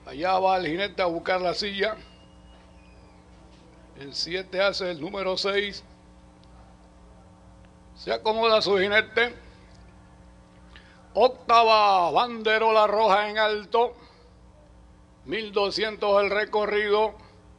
Allá va el jinete a buscar la silla. El 7 hace el número 6. Se acomoda su jinete. Octava, banderola roja en alto. 1200 el recorrido.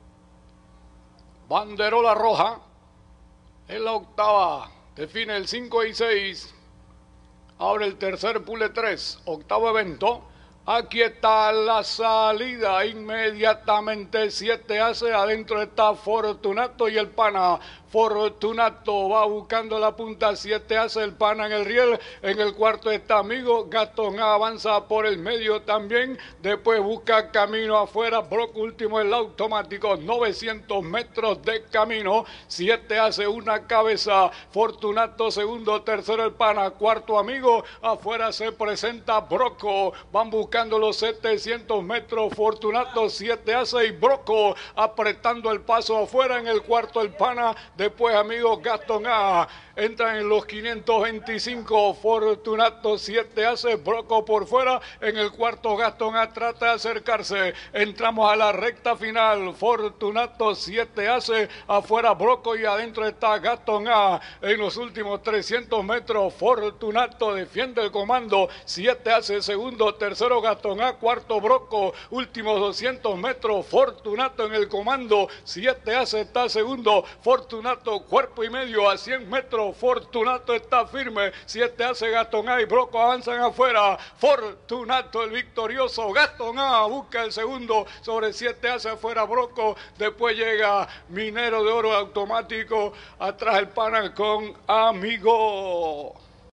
Banderola roja. En la octava. Define el 5 y 6. Abre el tercer pule 3. Octavo evento. Aquí está la salida, inmediatamente 7 hace, adentro está Fortunato y el pana. Fortunato va buscando la punta, 7 hace, el pana en el riel, en el cuarto está Amigo, Gastón avanza por el medio también, después busca camino afuera, Brock último el automático, 900 metros de camino, 7 hace una cabeza, Fortunato segundo, tercero el pana, cuarto Amigo, afuera se presenta Broco, van buscando los 700 metros, Fortunato 7 hace y Broco apretando el paso afuera, en el cuarto el pana, después Amigo Gastón A, entran en los 525, Fortunato 7 hace, Broco por fuera, en el cuarto Gastón A trata de acercarse, entramos a la recta final, Fortunato 7 hace, afuera Broco y adentro está Gastón A, en los últimos 300 metros, Fortunato defiende el comando, 7 hace segundo, tercero Gastón A, cuarto Broco, últimos 200 metros, Fortunato en el comando, 7 hace está segundo, Fortunato cuerpo y medio a 100 metros, Fortunato está firme, 7 hace Gastón A y Broco avanzan afuera, Fortunato el victorioso, Gastón A busca el segundo, sobre 7 hace afuera Broco, después llega Minero de Oro automático, atrás el pana con Amigo.